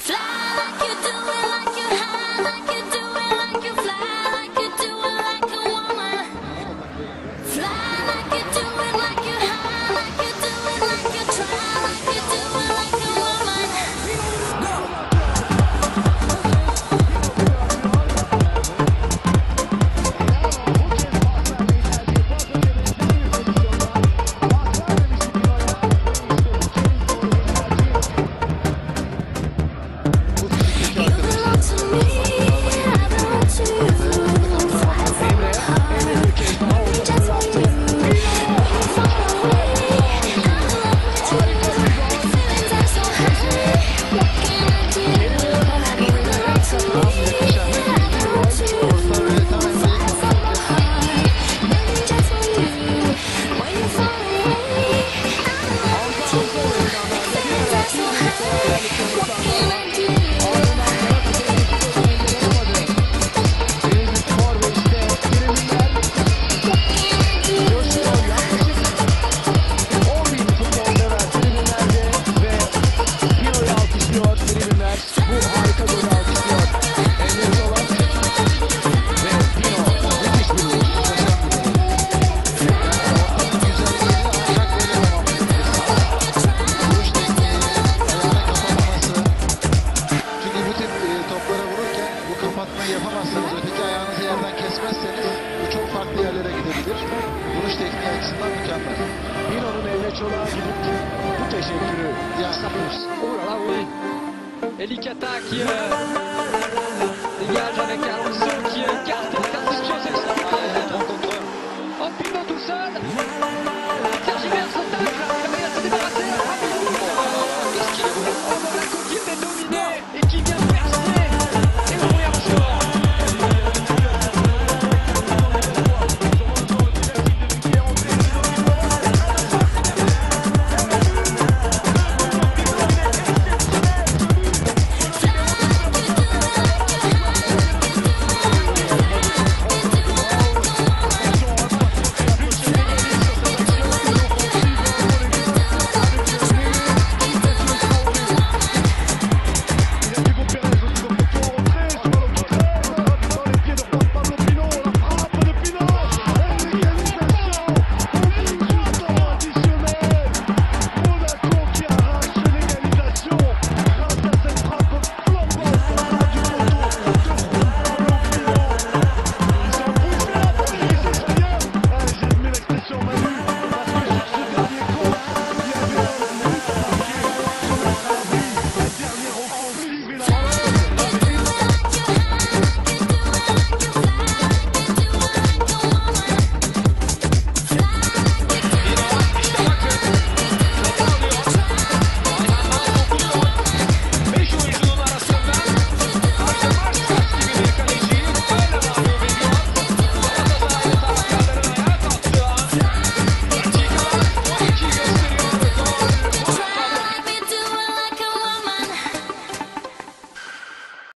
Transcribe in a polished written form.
yapamazsanız, öteki ayağınızı yerden kesmezseniz bu çok farklı yerlere gidebilir. Vuruş tekniği açısından mükemmel. Pino'nun eline çoluğa gidip bu teşekkürü yapmış. Et Licata qui dégage avec Alonso qui écarte la perception, c'est ça. Oh, Pino tout seul.